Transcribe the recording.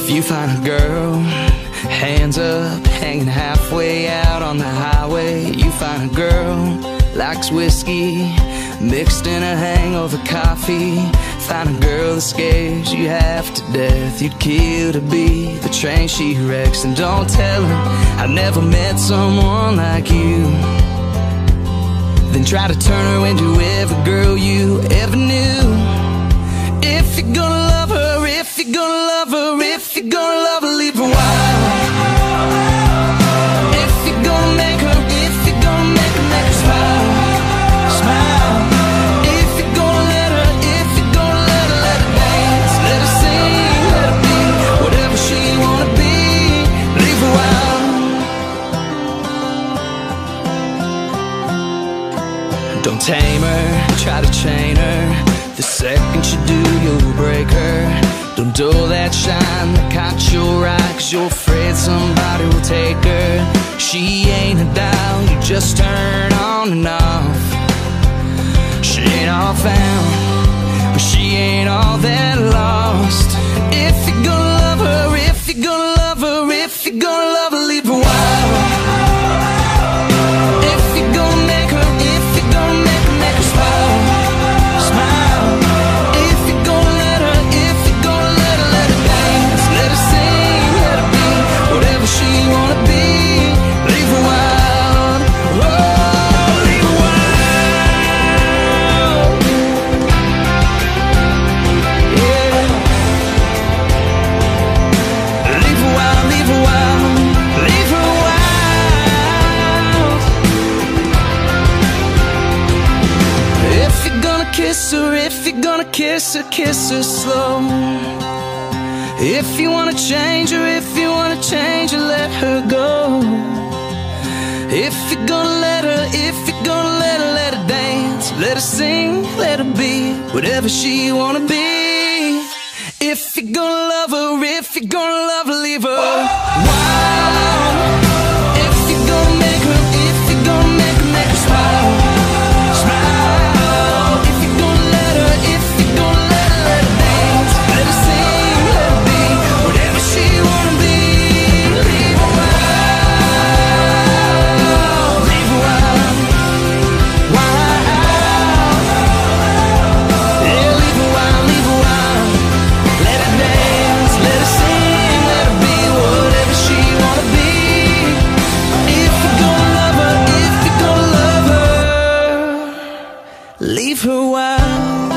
If you find a girl, hands up, hanging halfway out on the highway. You find a girl, likes whiskey, mixed in a hangover coffee. Find a girl that scares you half to death. You'd kill to be the train she wrecks. And don't tell her I never met someone like you. Then try to turn her into every girl you ever knew. If you're gonna love her, if you're gonna love her, if you're gonna love her, leave her wild. If you're gonna make her, if you're gonna make her smile, smile. If you're gonna let her, if you're gonna let her dance, let her sing, let her be whatever she wanna be, leave her wild. Don't tame her, try to chain her. The second you do, you'll break her. Don't dull that shine that caught your eye, 'cause you're afraid somebody will take her. She ain't a dial you just turn on and off. She ain't all found, but she ain't all that lost. If you're gonna love her, if you're gonna love her, if you're gonna love her, leave her wild. If you're gonna make her, if you're gonna make her smile, smile. If you're gonna let her, if you're gonna let her dance, let her sing, let her be whatever she wanna be, leave her wild. Oh, leave her wild. Yeah. Leave her wild, leave her wild, leave her wild. If you're gonna kiss her, if you're gonna kiss her slow. If you wanna change her, if you wanna change her, let her go. If you're gonna let her, if you're gonna let her dance, let her sing, let her be whatever she wanna be. If you're gonna love her, if you're gonna love her, leave her wild. If you're gonna make her, if you're gonna make her smile, smile. If you're gonna let her, if you're gonna let her dance, let her sing, let her be whatever she wanna be, leave her wild, leave her wild, wild. Yeah, leave her wild, leave her wild. Let her dance, let her sing, let her be whatever she wanna be. If you're gonna love her, if you're gonna love her, leave her wild.